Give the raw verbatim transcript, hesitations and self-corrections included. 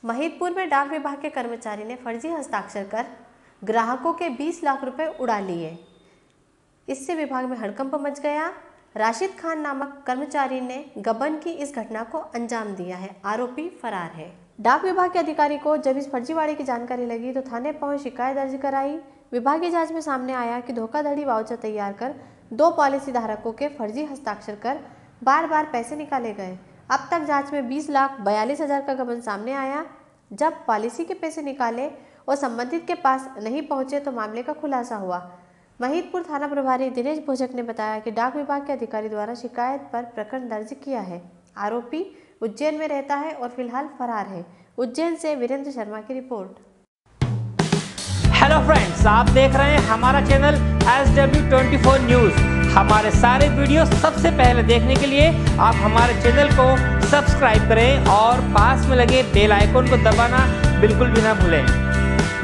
महिदपुर में डाक विभाग के कर्मचारी ने फर्जी हस्ताक्षर कर ग्राहकों के बीस लाख रुपए उड़ा लिए। इससे विभाग में हड़कंप मच गया। राशिद खान नामक कर्मचारी ने गबन की इस घटना को अंजाम दिया है। आरोपी फरार है। डाक विभाग के अधिकारी को जब इस फर्जीवाड़े की जानकारी लगी तो थाने पहुंच शिकायत दर्ज कराई। विभागीय जांच में सामने आया कि धोखाधड़ी वाउचर तैयार कर दो पॉलिसी धारकों के फर्जी हस्ताक्षर कर बार बार पैसे निकाले गए। अब तक जांच में बीस लाख बयालीस हजार का गबन सामने आया। जब पॉलिसी के पैसे निकाले और संबंधित के पास नहीं पहुंचे तो मामले का खुलासा हुआ। महिदपुर थाना प्रभारी दिनेश भोजक ने बताया कि डाक विभाग के अधिकारी द्वारा शिकायत पर प्रकरण दर्ज किया है। आरोपी उज्जैन में रहता है और फिलहाल फरार है। उज्जैन से वीरेंद्र शर्मा की रिपोर्ट। हेलो फ्रेंड्स, आप देख रहे हैं हमारा channel S W twenty four news. हमारे सारे वीडियो सबसे पहले देखने के लिए आप हमारे चैनल को सब्सक्राइब करें और पास में लगे बेल आइकन को दबाना बिल्कुल भी ना भूलें।